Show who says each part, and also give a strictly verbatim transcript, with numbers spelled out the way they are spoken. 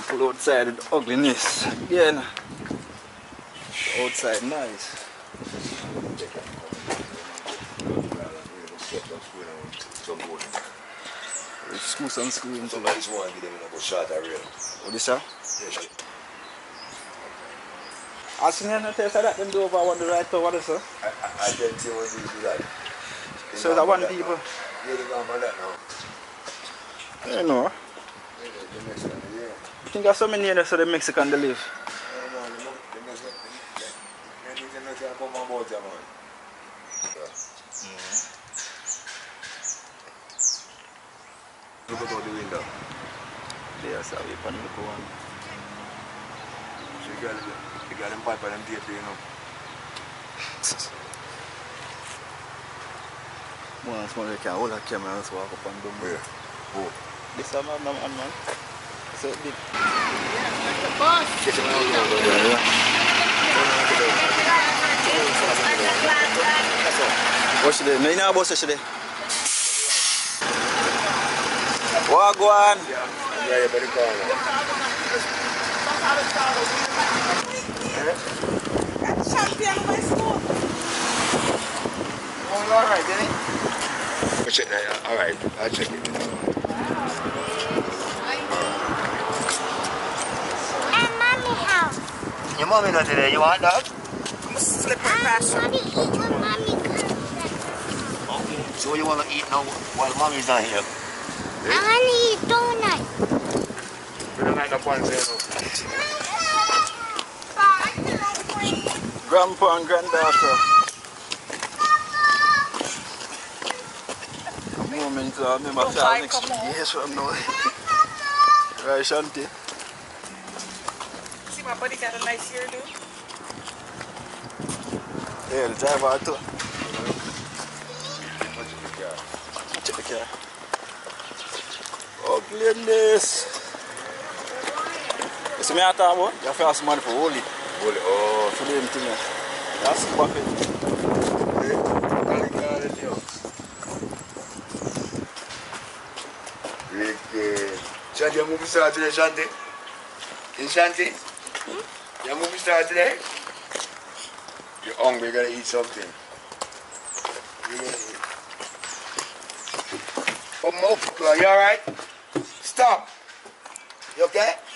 Speaker 1: Full outside with ugliness. Again. Outside nice. Screw some screw into
Speaker 2: so this one give them a shot at real.
Speaker 1: What is that?
Speaker 2: Yeah.
Speaker 1: I seen you tell that them do over one the right to what is that?
Speaker 2: I I I tell you what you do that.
Speaker 1: So that one people.
Speaker 2: Yeah, they gone for that now.
Speaker 1: I don't know.
Speaker 2: Yeah, the Mexican, yeah.
Speaker 1: You think there's so many here so the Mexican they live?
Speaker 2: I don't know, the Mexican, they need to know to come on board there, man. Look out the window.
Speaker 1: There's a way for them to go on.
Speaker 2: So you got, you got them pipe and them tape, you know.
Speaker 1: Once more you can hold a camera and walk up and down.
Speaker 2: Where? Oh.
Speaker 1: This is my man, man. So big.
Speaker 3: Yeah, like the bus.
Speaker 2: Get him out of there.
Speaker 1: What's she there? No, you know about she there. What go on?
Speaker 2: Yeah, yeah, but it's gone.
Speaker 3: That's champion of my school.
Speaker 1: Oh, all right, then.
Speaker 2: We'll check that. All right, I'll check it.
Speaker 4: At mommy house.
Speaker 2: Your mommy not today. You want that?
Speaker 3: I'm a slipper
Speaker 4: I
Speaker 3: fashion.
Speaker 4: want to eat when mommy comes back.
Speaker 2: Okay. So you want to eat now while mommy's not here?
Speaker 4: I want to eat donut.
Speaker 2: We don't like the ones there, no.
Speaker 1: Grandpa and granddaughter. A moment to remember
Speaker 3: Don't
Speaker 1: for
Speaker 3: buy
Speaker 1: next
Speaker 3: come on.
Speaker 1: years from now. Right, Shanti?
Speaker 3: See my buddy got a nice hair, dude.
Speaker 1: Yeah, the driver too.
Speaker 2: Check the car.
Speaker 1: Check the car. Oh, goodness. You see me at all, boy? You have to ask money for hold it.
Speaker 2: Hold it. Oh.
Speaker 1: For them thing. That's the bucket.
Speaker 2: Wicked. Shanti, your movie start today, Shanti? In Shanti? Your movie start today? You're hungry, you gotta eat something. You gotta eat. Come up, you alright? Stop. You okay?